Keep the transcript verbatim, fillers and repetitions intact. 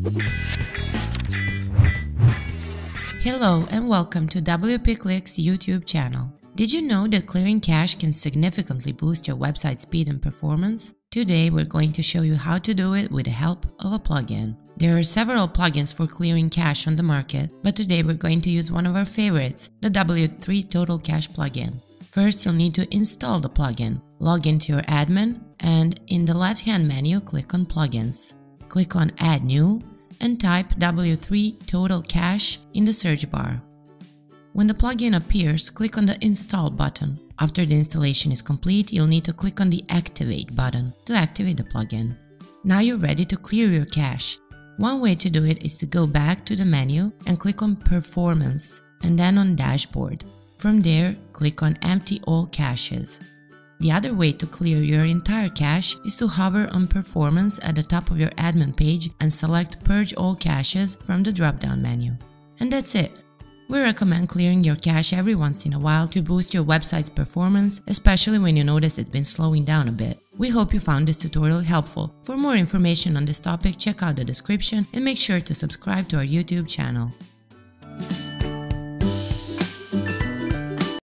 Hello and welcome to W P Clicks YouTube channel. Did you know that clearing cache can significantly boost your website speed and performance? Today we're going to show you how to do it with the help of a plugin. There are several plugins for clearing cache on the market, but today we're going to use one of our favorites, the W three Total Cache plugin. First, you'll need to install the plugin. Log into your admin and in the left-hand menu, click on Plugins. Click on Add New and type W three Total Cache in the search bar. When the plugin appears, click on the Install button. After the installation is complete, you'll need to click on the Activate button to activate the plugin. Now you're ready to clear your cache. One way to do it is to go back to the menu and click on Performance and then on Dashboard. From there, click on Empty All Caches. The other way to clear your entire cache is to hover on Performance at the top of your admin page and select Purge All Caches from the drop-down menu. And that's it. We recommend clearing your cache every once in a while to boost your website's performance, especially when you notice it's been slowing down a bit. We hope you found this tutorial helpful. For more information on this topic, check out the description and make sure to subscribe to our YouTube channel.